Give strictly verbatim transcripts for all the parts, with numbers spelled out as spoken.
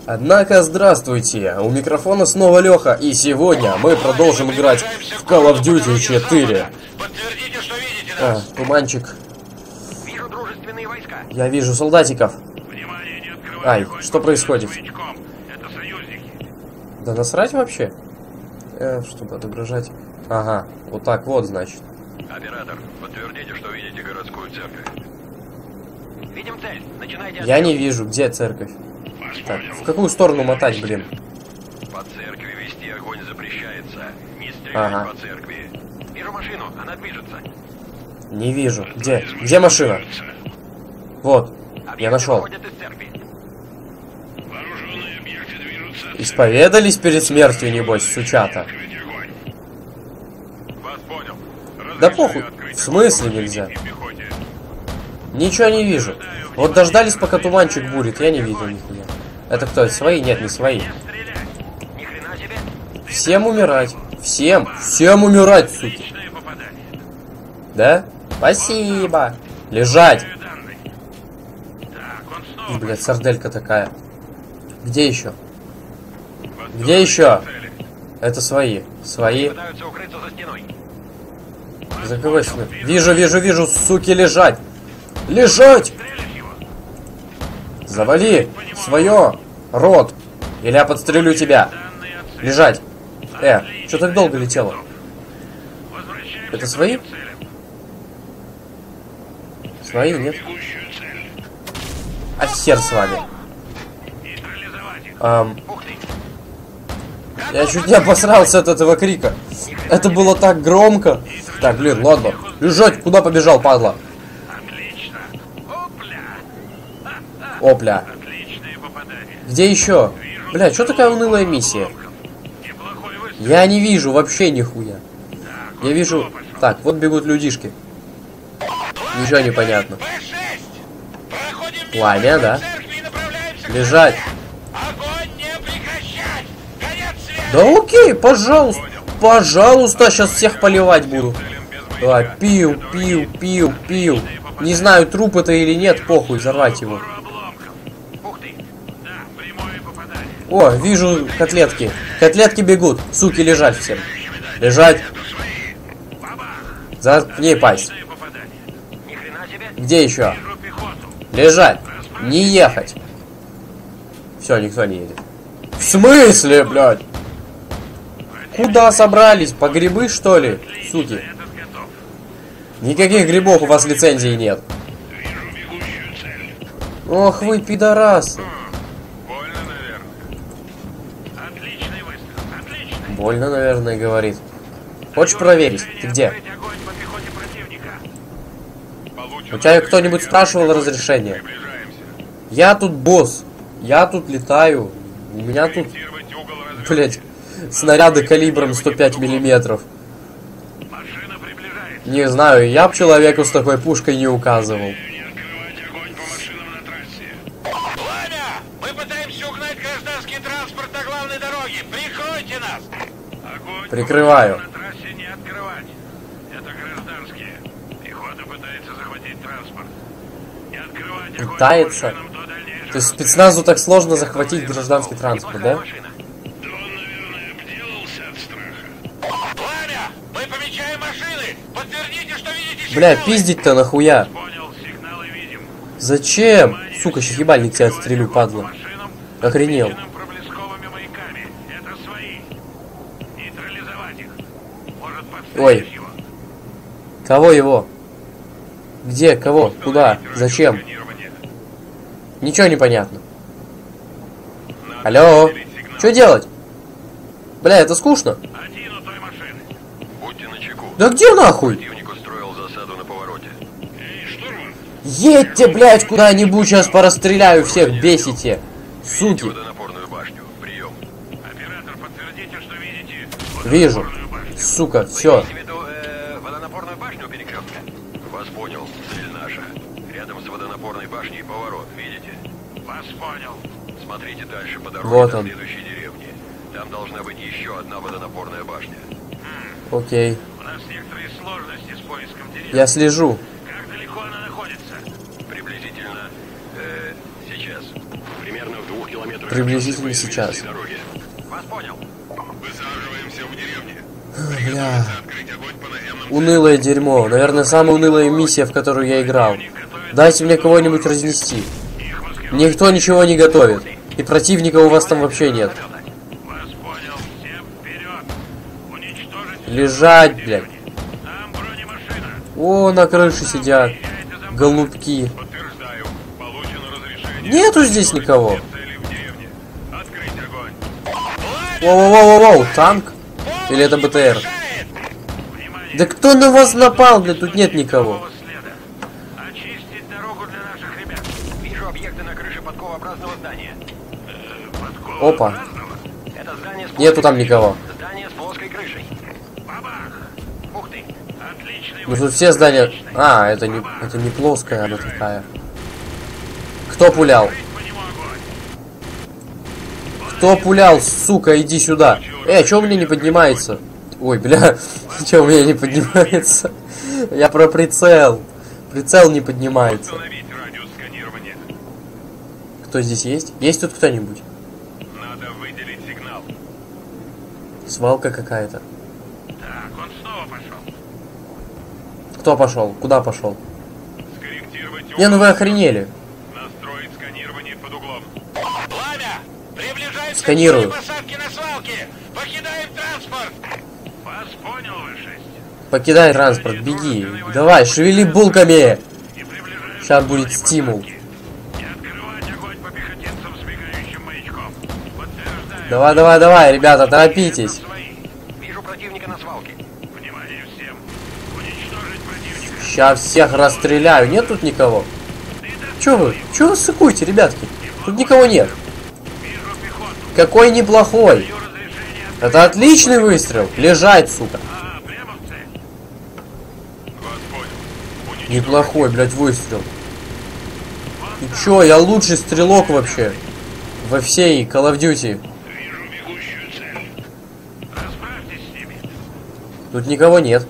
Однако, здравствуйте, у микрофона снова Леха, и сегодня мы продолжим играть в Call of Duty четыре. Подтвердите, что видите А, туманчик. Вижу дружественные войска. Я вижу солдатиков. Внимание, не открывайте Ай, огонь что по происходит? боевикам. Это союзники. Да насрать вообще? Э, чтобы отображать. Ага, вот так вот, значит. Оператор, подтвердите, что видите городскую церковь. Видим цель. Начинайте. Я не вижу, где церковь. Так, в какую сторону мотать, блин? По церкви вести огонь запрещается. Не стрелять Ага. по церкви. Вижу машину, она движется. Не вижу. Где? Где машина? Вот, я Объекты нашел. выходят из церкви. Вооруженные объекты движутся. Исповедались перед смертью, небось, сучата. Вас понял. Да похуй, в смысле нельзя? Ничего не вижу. Вот дождались, пока туманчик бурит, я не видел нихуя. Это кто? Свои? Нет, не свои. Ни хрена себе. Всем умирать. Всем. Всем умирать, суки. Да? Спасибо. Лежать. Блядь, сарделька такая. Где еще? Где еще? Это свои. Свои. Пытаются укрыться за стеной. За кого сюда? Вижу, вижу, вижу, суки, лежать. Лежать! Завали свое, рот. Или я подстрелю тебя. Лежать. Э, что так долго летело? Это свои? Свои, нет? А хер с вами. Ам, я чуть не обосрался от этого крика. Это было так громко. Так, блин, ладно. Лежать, куда побежал, падла? Опля. Где еще? Бля, что такая унылая миссия? Я не вижу вообще нихуя. Я вижу... Так, вот бегут людишки. Ничего не понятно. Пламя, да? Лежать. Да окей, пожалуйста. Пожалуйста, сейчас всех поливать буду. А, пил, пил, пил, пил. Не знаю, труп это или нет, похуй, взорвать его. О, вижу котлетки. Котлетки бегут. Суки, лежать всем. Лежать. Заткни пасть. Где еще? Лежать. Не ехать. Все, никто не едет. В смысле, блядь? Куда собрались? По грибы, что ли? Суки. Никаких грибов у вас лицензии нет. Ох вы, пидорасы. Больно, наверное, говорит. Хочешь проверить? Ты где? У тебя кто-нибудь спрашивал разрешение? Я тут босс. Я тут летаю. У меня тут, блять, снаряды калибром сто пять миллиметров. Не знаю, я б человеку с такой пушкой не указывал. Мы пытаемся угнать гражданский транспорт на главной дороге. Прикройте нас! Огонь Прикрываю. на трассе не открывать. Это гражданские. Пехота пытается захватить транспорт. Не открывать огонь. Пытается? То есть спецназу так сложно захватить гражданский транспорт, да? Пламя! Мы помечаем машины! Подтвердите, что видите. Бля, пиздить-то нахуя? Понял, сигналы видим. Зачем? Сука, сейчас ебальник тебя отстрелю, падла. Охренел. Ой. Кого его? Где? Кого? Куда? Зачем? Ничего не понятно. Алло. Что делать? Бля, это скучно. Да где нахуй? Едьте, блядь, куда-нибудь, сейчас порастреляю всех, бесите. Суки. Вижу. Сука, все. Водонапорную башню у перекрестка. Вас понял, цель наша. Рядом с водонапорной башней поворот, видите? Вас понял. Смотрите дальше по дороге Вот до он. следующей деревни. Там должна быть еще одна водонапорная башня. Окей. У нас некоторые сложности с поиском деревни. Я слежу. Как далеко она находится? Приблизительно э, сейчас. Примерно в двух километрах. километрах приблизительно сейчас. Вас понял. Высаживаемся в деревне. Бля. Унылое дерьмо. Наверное, самая унылая миссия, в которую я играл. Дайте мне кого-нибудь разнести. Никто ничего не готовит. И противника у вас там вообще нет. Лежать, блядь. О, на крыше сидят. Голубки. Нету здесь никого. Воу-воу-воу-воу, танк? Или это БТР? Да кто на вас напал, блядь? Тут нет никого. Опа. Нету там никого. Ну тут все здания... А, это не, это не плоская, она такая. Кто пулял? Кто пулял, сука, иди сюда. Эй, а чё у меня не поднимается? Ой, бля, чё у меня не поднимается? Я про прицел. Прицел не поднимается. Кто здесь есть? Есть тут кто-нибудь? Надо выделить сигнал. Свалка какая-то. Так, он снова пошел. Кто пошел? Куда пошел? Скорректировать Не, ну вы охренели. Настроить сканирование под углом. Пламя! Приближается Сканирую. посадки на свалке! Покидаем транспорт! Вас понял, вы шесть. Покидай транспорт, беги. Давай, шевели булками. Сейчас будет стимул. Давай, давай, давай, ребята, торопитесь. Вижу противника на свалке. Внимание всем. Уничтожить противника. Сейчас всех расстреляю. Нет тут никого? Чё вы? Чё вы сыкуете, ребятки? Тут никого нет. Какой неплохой. Это отличный выстрел. Лежать, сука. Неплохой, блядь, выстрел. И чё, я лучший стрелок вообще. Во всей Call of Duty. Тут никого нет.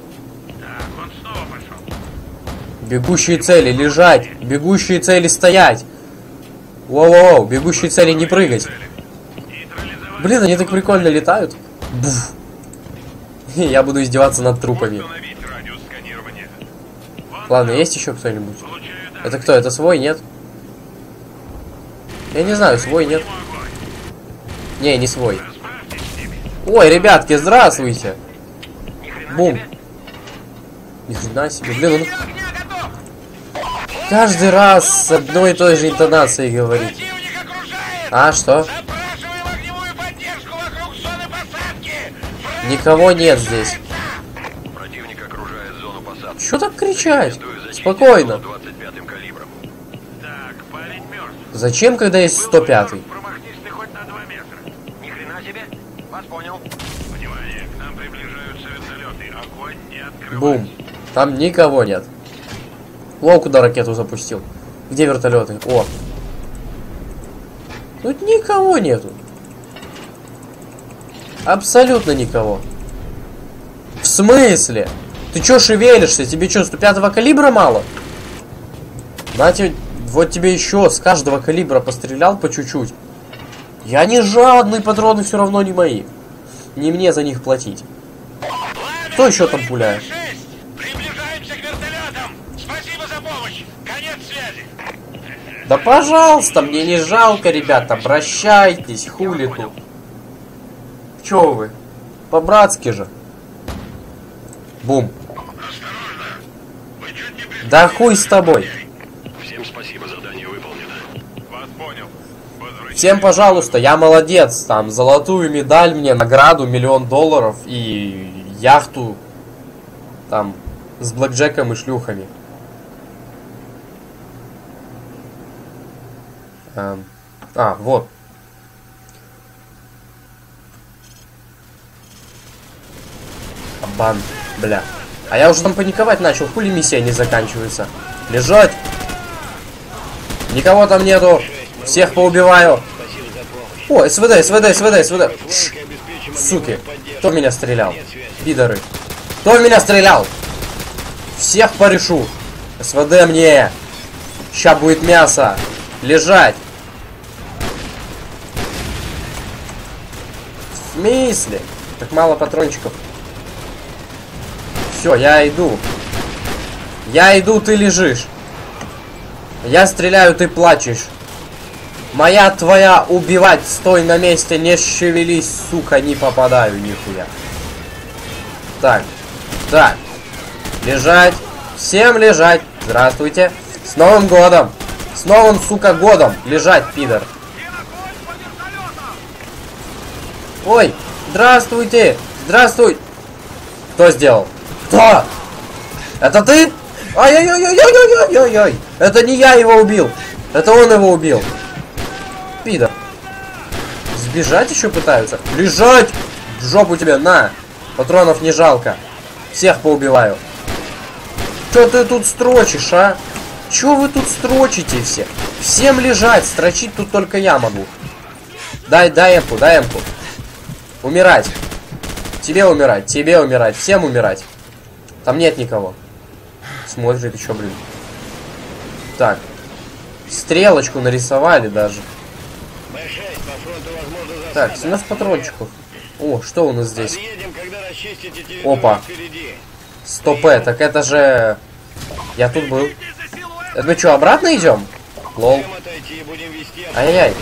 Бегущие цели лежать. Бегущие цели стоять. Воу-воу-воу. Бегущие цели не прыгать. Блин, они так прикольно летают. Буф. Я буду издеваться над трупами. Ладно, есть еще кто-нибудь? Это кто? Это свой, нет? Я не знаю, свой, нет? Не, не свой. Ой, ребятки, здравствуйте. Бум. Ни хрена себе. Блин, он каждый раз с одной и той же интонацией говорит. А, что? Никого нет здесь. Чё так кричать? Спокойно. Зачем, когда есть сто пятый? Бум. Там никого нет. О, куда ракету запустил. Где вертолеты? О. Тут никого нету. Абсолютно никого. В смысле? Ты чё шевелишься? Тебе чё, сто пятого калибра мало? На тебе, вот тебе еще с каждого калибра пострелял по чуть-чуть. Я не жадный, патроны все равно не мои. Не мне за них платить. Кто еще там пуляет? Приближаемся к вертолетам. Спасибо за помощь. Конец связи. Да пожалуйста, мне не жалко, ребята. Прощайтесь, хули тут. Чё вы? По-братски же. Бум. Да хуй с тобой. Всем спасибо, задание выполнено. Вас понял. Всем, пожалуйста, я молодец. Там золотую медаль мне, награду, миллион долларов и яхту там с блэкджеком и шлюхами. Эм, а, вот. Бан, бля. А я уже там паниковать начал, хули миссия не заканчивается. Лежать. Никого там нету. Всех поубиваю. О, СВД, СВД, СВД, СВД. Ш суки. Кто в меня стрелял? Пидоры. Кто в меня стрелял? Всех порешу. СВД мне. Ща будет мясо. Лежать. смысле? Так мало патрончиков. Все, я иду. Я иду, ты лежишь. Я стреляю, ты плачешь. Моя твоя убивать, стой на месте, не шевелись, сука, не попадаю нихуя. Так, так. Лежать. Всем лежать. Здравствуйте. С Новым годом. С новым, сука, годом. Лежать, пидор. Ой, здравствуйте. Здравствуй. Кто сделал? Кто? Это ты? Ай-яй-яй-яй-яй-яй-яй-яй. Это не я его убил. Это он его убил. Пидор. Сбежать еще пытаются? Лежать! В жопу тебе, на! Патронов не жалко. Всех поубиваю. Че ты тут строчишь, а? Че вы тут строчите все? Всем лежать, строчить тут только я могу. Дай, дай эмку, дай эмку. Умирать. Тебе умирать, тебе умирать, всем умирать. Там нет никого. Смотрит еще, блин. Так. Стрелочку нарисовали даже. Так, семнадцать патрончиков. О, что у нас здесь? Опа. сто пэ, так это же... Я тут был. Это мы что, обратно идем? Лол. Ай-яй-яй.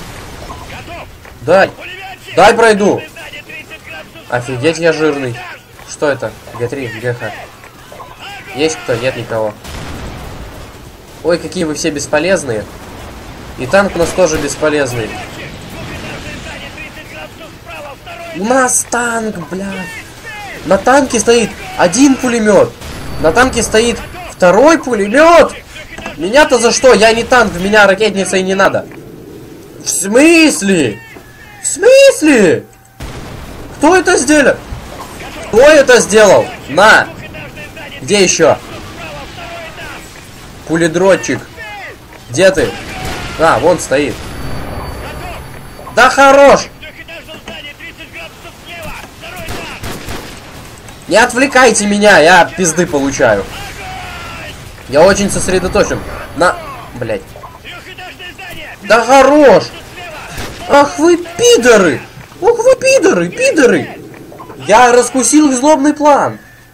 Дай. Дай пройду. Офигеть, я жирный. Что это? гэ три, гэ ха. Есть кто? Нет никого. Ой, какие вы все бесполезные. И танк у нас тоже бесполезный. У нас танк, блядь. На танке стоит один пулемет. На танке стоит второй пулемет. Меня-то за что? Я не танк, в меня ракетница и не надо. В смысле? В смысле? Кто это сделал? Кто это сделал? На! Где еще? Пуледротчик. Где ты? А, вон стоит. Да хорош! Не отвлекайте меня, я пизды получаю. Я очень сосредоточен. На... Блять. Да хорош! Ах вы пидоры! Ох вы пидоры, пидоры! Я раскусил их злобный план.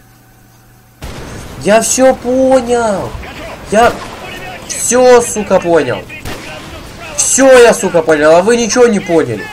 Я все понял. Я все, сука, понял. Все я, сука, понял, а вы ничего не поняли.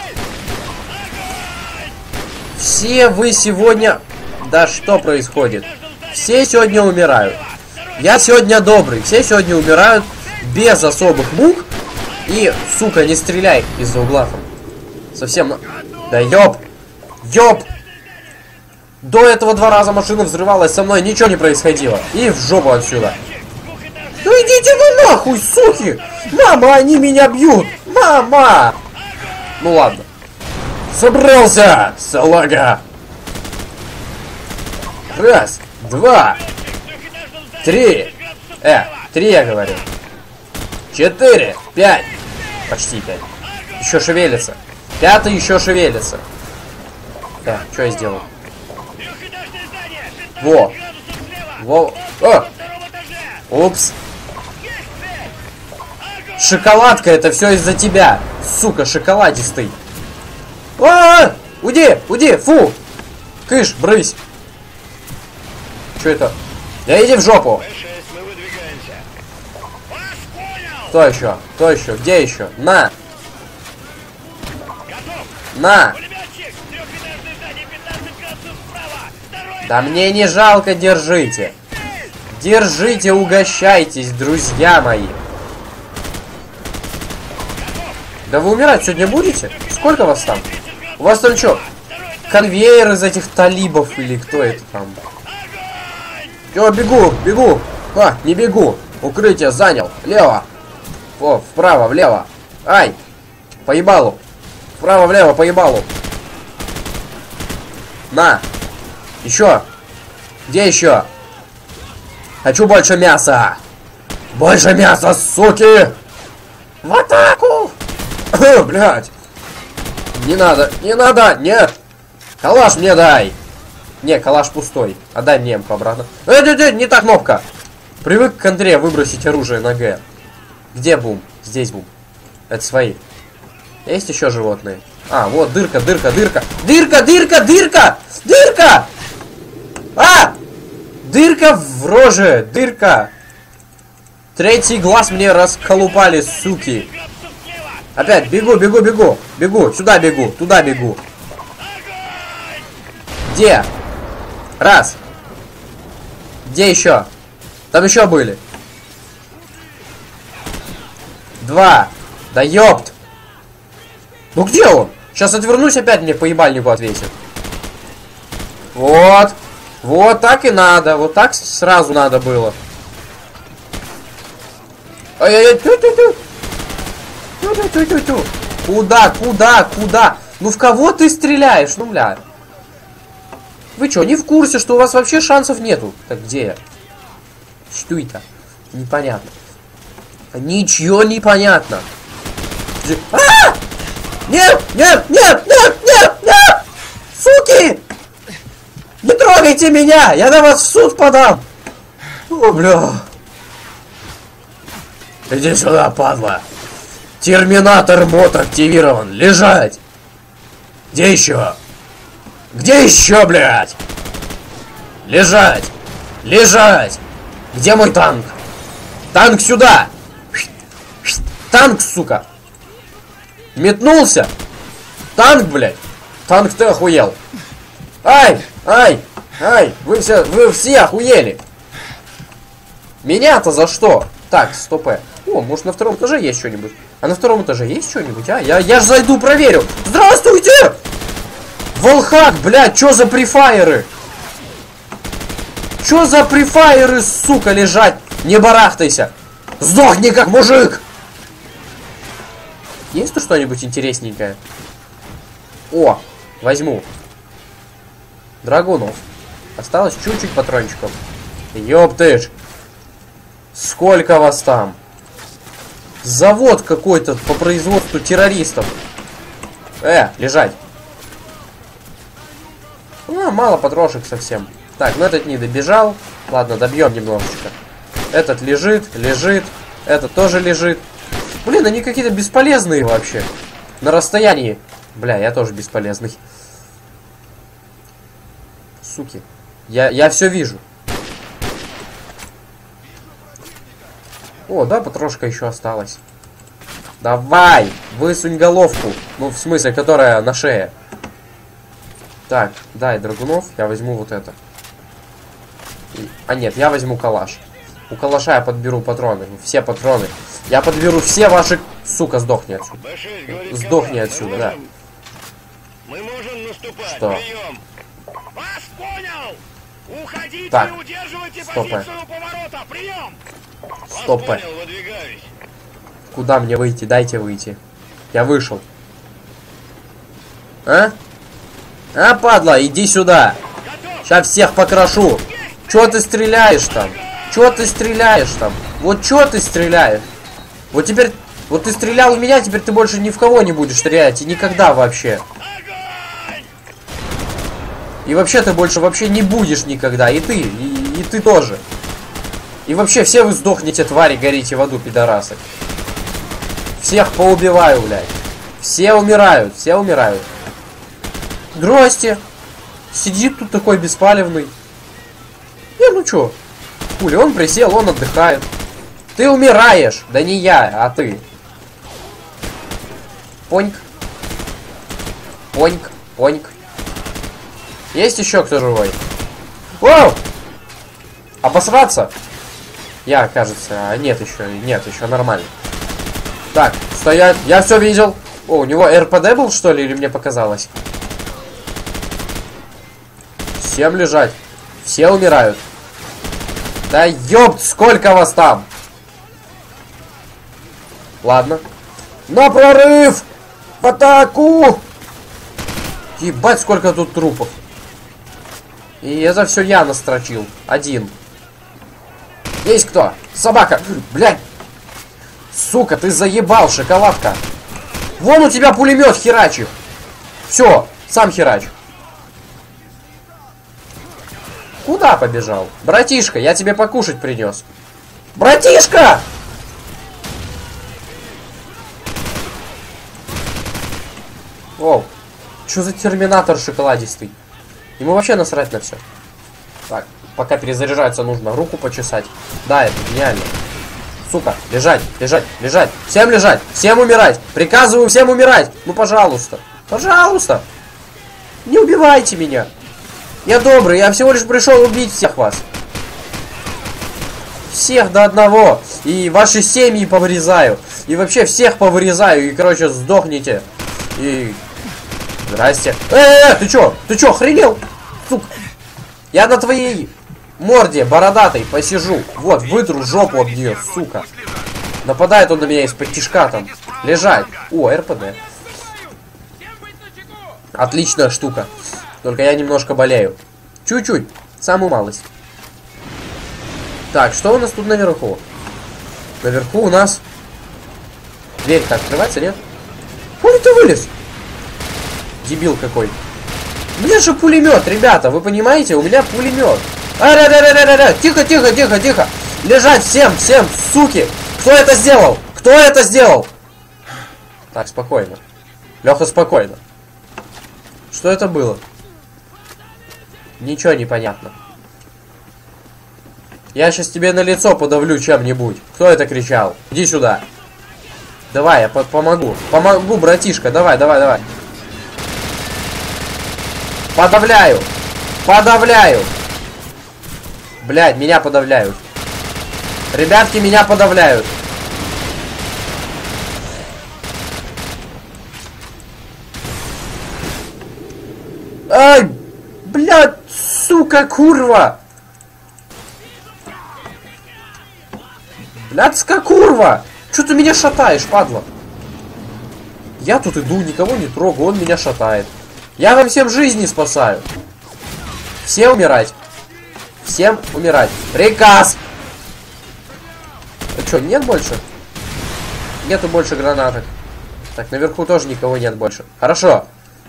Все вы сегодня... Да что происходит? Все сегодня умирают. Я сегодня добрый. Все сегодня умирают без особых мук. И, сука, не стреляй из-за угла. Совсем... Да ёб! Ёб! До этого два раза машина взрывалась, со мной ничего не происходило. И в жопу отсюда. Ну идите вы нахуй, суки! Мама, они меня бьют! Мама! Ну ладно. Собрался, салага! Раз, два, три. Э, три я говорю. Четыре, пять. Почти пять. Еще шевелится. Пятый еще шевелится. Да, что я сделал? Во. Во. О! Упс. Шоколадка, это все из-за тебя. Сука, шоколадистый. А, -а, -а! Уйди, уйди, фу. Кыш, брысь. Что это? Да иди в жопу. Кто еще? Кто еще? Где еще? На. На. Да мне не жалко, держите. Держите, угощайтесь, друзья мои. Да вы умирать сегодня будете? Сколько вас там? У вас там что? Конвейер из этих талибов или кто это там? Yo, бегу, бегу. А, не бегу. Укрытие занял. Лево. О, вправо, влево. Ай. Поебалу. Вправо, влево, поебалу. На. Еще. Где еще? Хочу больше мяса. Больше мяса, суки. В атаку. Блять. Не надо, не надо, нет. Калаш мне дай. Не, калаш пустой. Отдай мне эмку обратно. Э, э, э, не та кнопка. Привык к Андрею выбросить оружие на Г. Где бум? Здесь бум. Это свои. Есть еще животные? А, вот дырка, дырка, дырка. Дырка, дырка, дырка! Дырка! А! Дырка в роже, дырка. Третий глаз мне расколупали, суки. Опять, бегу, бегу, бегу. Бегу, сюда бегу, туда бегу. Где? Раз. Где еще? Там еще были. Два. Да ёпт. Ну где он? Сейчас отвернусь, опять мне по ебальнику ответит. Вот. Вот так и надо. Вот так сразу надо было. Ай-яй-яй, тю-тю-тю. Тю-тю-тю-тю. Куда, куда, куда? Ну в кого ты стреляешь? Ну, бля. Вы что, не в курсе, что у вас вообще шансов нету? Так где я? Что это? Непонятно. Ничего не понятно. Где? А! Нет, нет, нет, нет, нет, нет! Суки! Не трогайте меня! Я на вас в суд подам! О, бля. Иди сюда, падла. Терминатор мод активирован. Лежать! Где еще? Где еще, блядь? Лежать! Лежать! Где мой танк? Танк сюда! Танк, сука! Метнулся! Танк, блядь! Танк, ты охуел! Ай! Ай! Ай! Вы все, вы все охуели! Меня-то за что? Так, стопэ. О, может на втором этаже есть что-нибудь? А на втором этаже есть что-нибудь, а? Я, я ж зайду, проверю! Здравствуйте! Волхак, блядь, чё за префайеры? Чё за префайеры, сука, лежать? Не барахтайся! Сдохни, как мужик! Есть тут что-нибудь интересненькое? О, возьму. Драгунов. Осталось чуть-чуть патрончиков. Ёптыш. Сколько вас там? Завод какой-то по производству террористов. Э, лежать. Ну, мало патрошек совсем. Так, ну этот не добежал. Ладно, добьем немножечко. Этот лежит, лежит. Этот тоже лежит. Блин, они какие-то бесполезные вообще. На расстоянии. Бля, я тоже бесполезный. Суки. Я, я все вижу. О, да, патрошка еще осталась. Давай, высунь головку. Ну, в смысле, которая на шее. Так, дай драгунов, я возьму вот это. И... А нет, я возьму калаш. У калаша я подберу патроны. Все патроны. Я подберу все ваши... Сука, сдохни отсюда. Сдохни отсюда, да. Мы можем наступать. Что? Прием. Вас понял! Уходите Так. и удерживайте Стопэ. позицию поворота. Прием! Стопэ. Вас понял, выдвигаюсь. Куда мне выйти? Дайте выйти. Я вышел. А? А, падла, иди сюда. Сейчас всех покрошу. Чё ты стреляешь там? Чё ты стреляешь там? Вот чё ты стреляешь? Вот теперь... Вот ты стрелял в меня, теперь ты больше ни в кого не будешь стрелять. И никогда вообще. И вообще ты больше вообще не будешь никогда. И ты, и, и ты тоже. И вообще все вы сдохнете, твари, горите в аду, пидорасы. Всех поубиваю, блядь. Все умирают, все умирают. Здрасте. Сидит тут такой беспалевный. Не, ну чё? Хули, он присел, он отдыхает. Ты умираешь. Да не я, а ты. Поньк. Поньк, поньк. Есть еще кто живой? Воу! Обосраться? Я, кажется, а нет еще, нет, еще нормально. Так, стоять, я все видел. О, у него эр пэ дэ был, что ли, или мне показалось? Всем лежать. Все умирают. Да ёпт, сколько вас там? Ладно. На прорыв! В атаку! Ебать, сколько тут трупов. И это все я настрочил. Один. Есть кто? Собака. Блядь. Сука, ты заебал, шоколадка. Вон у тебя пулемет херачит. Все, сам херач. Куда побежал? Братишка, я тебе покушать принес. Братишка! Оу. Что за терминатор шоколадистый? Ему вообще насрать на все. Так, пока перезаряжаться нужно руку почесать. Да, это гениально. Сука, лежать, лежать, лежать. Всем лежать, всем умирать. Приказываю всем умирать. Ну, пожалуйста. Пожалуйста. Не убивайте меня. Я добрый, я всего лишь пришел убить всех вас. Всех до одного. И ваши семьи повырезаю. И вообще всех повырезаю. И, короче, сдохните. И... Здрасте. Э-э-э, ты чё? Ты чё, охренел? Сука. Я на твоей морде бородатой посижу. Вот, вытру жопу об нее, сука. Нападает он на меня из-под тишка там. Лежать. О, РПД. Отличная штука. Только я немножко болею. Чуть-чуть. Самую малость. Так, что у нас тут наверху? Наверху у нас... Дверь-то открывается, нет? Ой, ты вылез! Дебил какой. У меня же пулемет, ребята, вы понимаете? У меня пулемет. А-ра-ра-ра-ра-ра! Тихо, тихо, тихо, тихо! Лежать всем, всем, суки! Кто это сделал? Кто это сделал? Так, спокойно. Леха, спокойно. Что это было? Ничего не понятно. Я сейчас тебе на лицо подавлю чем-нибудь. Кто это кричал? Иди сюда. Давай, я по помогу. Помогу, братишка. Давай, давай, давай. Подавляю. Подавляю. Блядь, меня подавляют. Ребятки, меня подавляют. Ай! Блядь, сука, курва! Блядская курва! Чё ты меня шатаешь, падла? Я тут иду, никого не трогаю, он меня шатает. Я вам всем жизни спасаю. Все умирать. Всем умирать. Приказ! А чё, нет больше? Нету больше гранаток. Так, наверху тоже никого нет больше. Хорошо.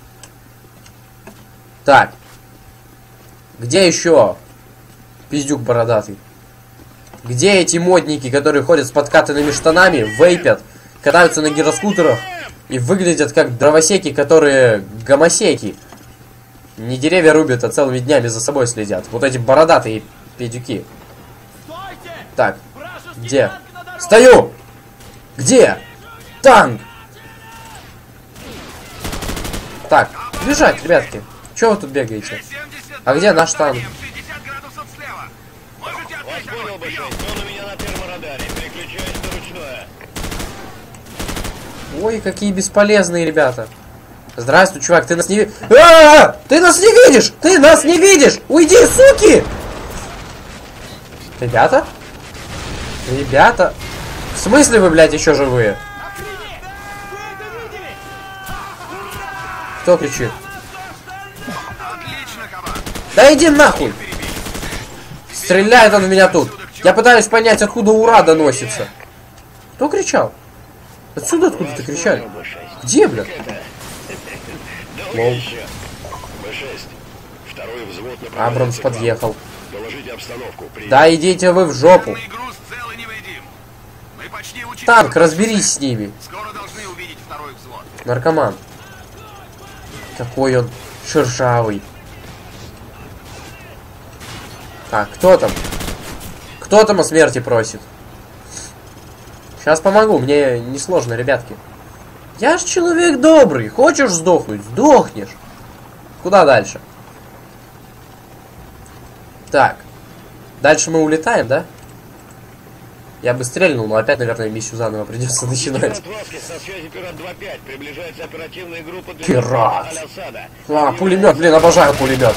Так. Где еще пиздюк бородатый? Где эти модники, которые ходят с подкатанными штанами, вейпят, катаются на гироскутерах и выглядят как дровосеки, которые гомосеки? Не деревья рубят, а целыми днями за собой следят. Вот эти бородатые пиздюки. Так, где? Стою! Где? Танк! Так, бежать, ребятки. Чего вы тут бегаете? А где наш танк? Понял бы, он у меня на первом радаре. Переключаюсь на ручное. Ой, какие бесполезные ребята. Здравствуй, чувак, ты нас не видишь. А-а-а! Ты нас не видишь! Ты нас не видишь! Уйди, суки! Ребята? Ребята? В смысле вы, блядь, еще живые? Кто кричит? Да иди нахуй! Стреляет он в меня тут. Я пытаюсь понять, откуда ура доносится. Кто кричал? Отсюда откуда-то кричали. Где, блядь? Лол. Абрамс подъехал. Да идите вы в жопу. Танк, разберись с ними. Наркоман. Какой он шершавый. Так, кто там? Кто там о смерти просит? Сейчас помогу, мне несложно, ребятки. Я ж человек добрый. Хочешь сдохнуть? Сдохнешь. Куда дальше? Так. Дальше мы улетаем, да? Я бы стрельнул, но опять, наверное, миссию заново придется начинать. Пират. А, пулемет, блин, обожаю пулеметы.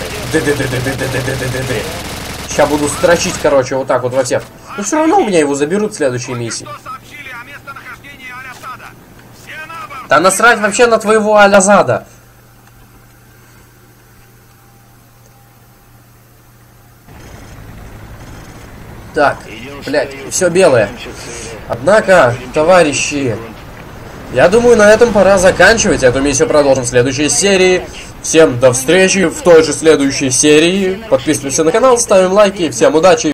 Сейчас буду строчить, короче, вот так вот во всех. Но все равно у меня его заберут в следующей миссии. Да насрать вообще на твоего Алязада. Так, блядь, все белое. Однако, товарищи, я думаю, на этом пора заканчивать. Эту миссию продолжим в следующей серии. Всем до встречи в той же следующей серии. Подписываемся на канал, ставим лайки. Всем удачи.